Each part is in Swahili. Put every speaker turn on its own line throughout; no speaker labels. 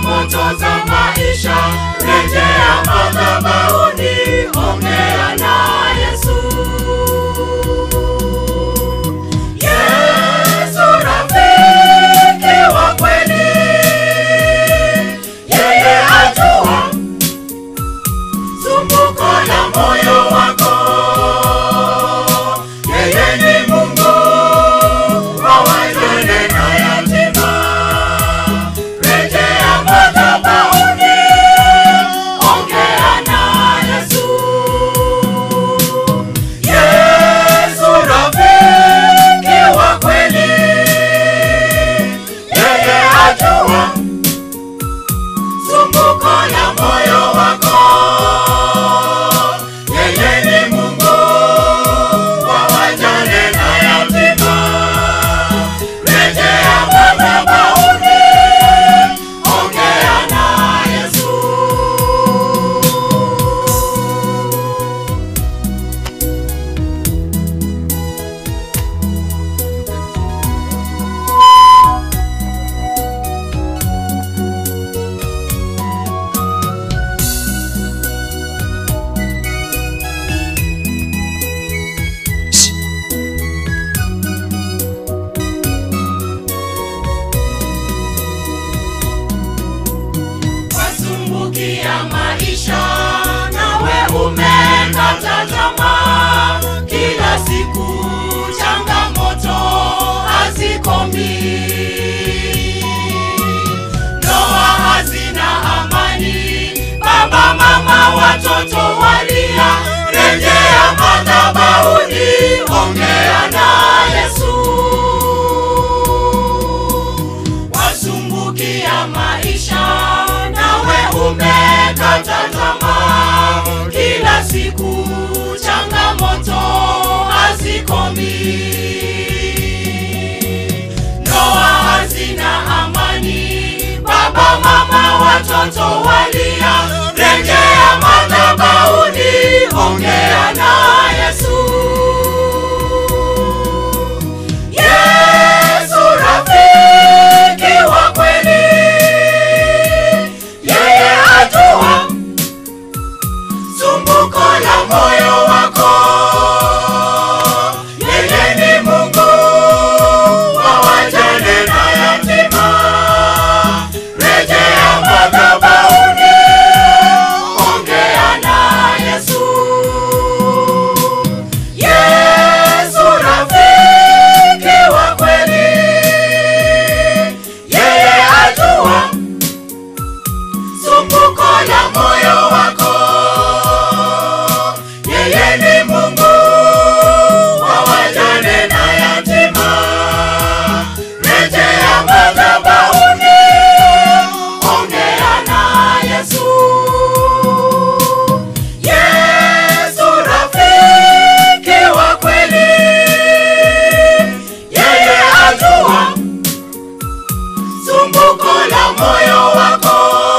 changamoto za maisha, rejea madhabahuni, ongea na Yesu. Yesu rafiki wa kweli, yeye ajua sumbuko la moyo wako. Yeye ni Mungu wa wajane na yatima, rejea madhabahuni, ongea na Yesu. Yesu rafiki wa kweli, yeye ajua sumbuko la moyo wako. Yeye ni Mungu wa wajane na yatima, rejea madhabahuni, ongea na Yesu. Wasumbukia maisha, nawe umekata tamaa. Kila siku changamoto hazikomi, ndoa hazina amani, baba mama watoto walia, rejea madhabahuni, ongea na Yesu. Wasumbukia maisha, nawe umekata tamaa. Kila siku changamoto hazikomi, ndoa hazina amani, baba mama watoto walia, rejea madhabahuni, ongea na Yesu. Yesu rafiki wa kweli, yeye ajua sumbuko la moyo wako. Yeye ni Mungu wa wajane na yatima, rejea madhabahuni, ongea na Yesu. Yesu rafiki wa kweli, yeye ajua sumbuko la moyo wako. Yeye ni Mungu wa wajane na yatima, rejea madhabahuni, ongea na Yesu. Yesu rafiki wa kweli, yeye ajua sumbuko la moyo wako.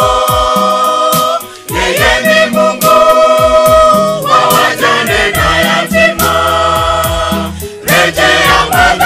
Yeye ni Mungu wa wajane na yatima, rejea madhabahuni,